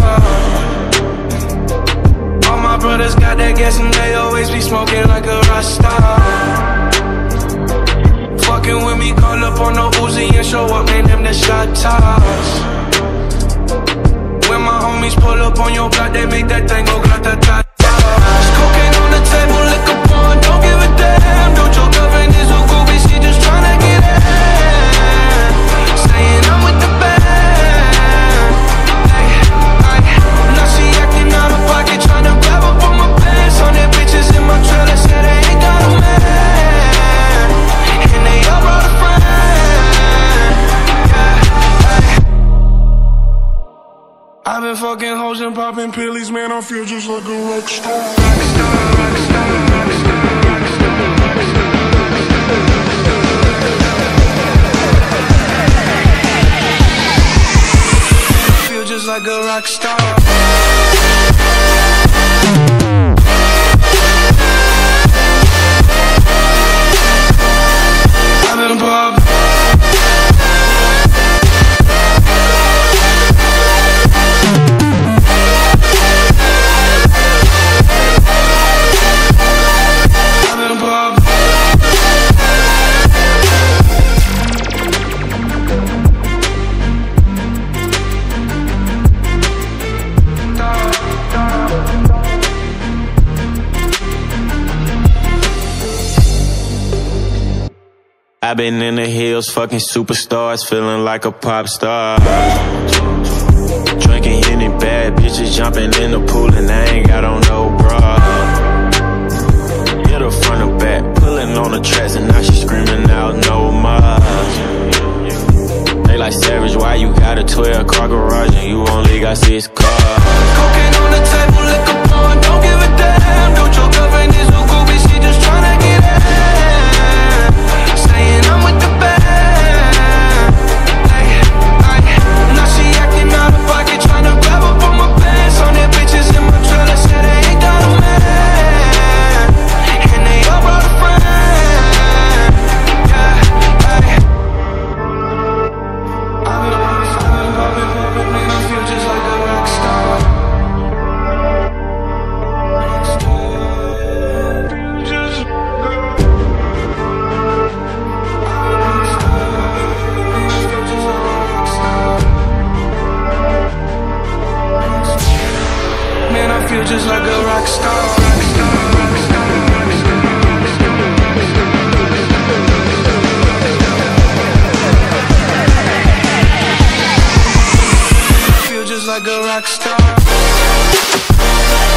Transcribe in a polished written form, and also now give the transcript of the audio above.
All my brothers got that gas and they always be smoking like a Rasta. Fucking with me, call up on the Uzi and show up, man, them the shottas. When my homies pull up on your block, they make that thing go grrra-ta-ta-ta. Just cocaine on the table, liquor pouring, don't give a damn. Don't your girlfriend is a groupie, she just tryna get in. Saying I'm with the band. Now she acting out of pocket, tryna grab up on my pants. On their bitches in my trailer, said they ain't got a man. And they all brought a friend. I've been fucking hoes and poppin' pillies, man, I feel just like a rockstar. I feel just like a rock star. I've been poppin'. I've been in the hills, fucking superstars, feeling like a pop star. Drinking any bad bitches, jumping in the pool, and I ain't got on no bra. Hit her front or back, pulling on the tracks, and now she screaming out no more. They like Savage, why you got a 12-car garage and you only got 6 cars? Cocaine on the table, liquor pouring, don't give a damn. Don't your girlfriend is a groupie, she just tryna get in. Saying I'm with the band. Now she acting out of pocket, tryna grab up on my pants. On their bitches in my trailer, said they ain't got a man. And they all brought a friend. I've been poppin', man, I feel just like a rock star. Man, I feel just like a rock star. I feel just like a rock star.